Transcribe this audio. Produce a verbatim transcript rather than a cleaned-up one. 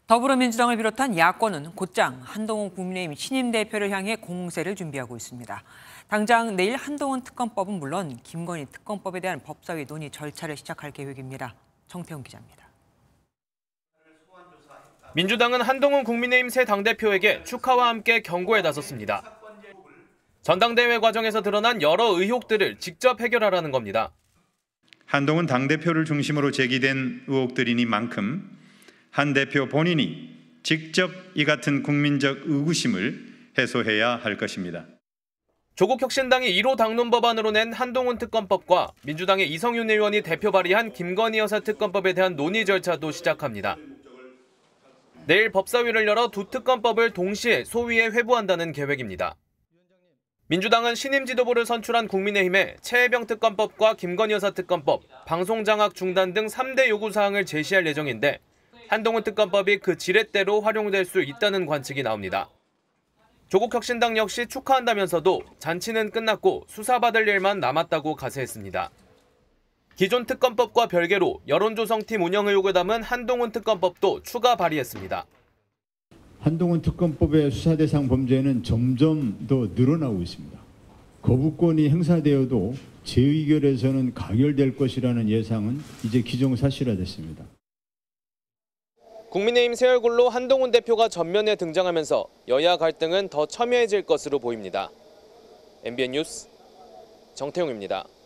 더불어민주당을 비롯한 야권은 곧장 한동훈 국민의힘 신임 대표를 향해 공세를 준비하고 있습니다. 당장 내일 한동훈 특검법은 물론 김건희 특검법에 대한 법사위 논의 절차를 시작할 계획입니다. 정태훈 기자입니다. 민주당은 한동훈 국민의힘 새 당대표에게 축하와 함께 경고에 나섰습니다. 전당대회 과정에서 드러난 여러 의혹들을 직접 해결하라는 겁니다. 한동훈 당대표를 중심으로 제기된 의혹들이니만큼 한 대표 본인이 직접 이 같은 국민적 의구심을 해소해야 할 것입니다. 조국 혁신당이 일 호 당론 법안으로 낸 한동훈 특검법과 민주당의 이성윤 의원이 대표 발의한 김건희 여사 특검법에 대한 논의 절차도 시작합니다. 내일 법사위를 열어 두 특검법을 동시에 소위에 회부한다는 계획입니다. 민주당은 신임 지도부를 선출한 국민의힘에 최혜병 특검법과 김건희 여사 특검법, 방송장악 중단 등 삼 대 요구사항을 제시할 예정인데 한동훈 특검법이 그 지렛대로 활용될 수 있다는 관측이 나옵니다. 조국 혁신당 역시 축하한다면서도 잔치는 끝났고 수사받을 일만 남았다고 가세했습니다. 기존 특검법과 별개로 여론조성팀 운영 의혹을 담은 한동훈 특검법도 추가 발의했습니다. 한동훈 특검법의 수사 대상 범죄는 점점 더 늘어나고 있습니다. 거부권이 행사되어도 재의결에서는 가결될 것이라는 예상은 이제 기정사실화됐습니다. 국민의힘 새 얼굴로 한동훈 대표가 전면에 등장하면서 여야 갈등은 더 첨예해질 것으로 보입니다. 엠비엔 뉴스 정태용입니다.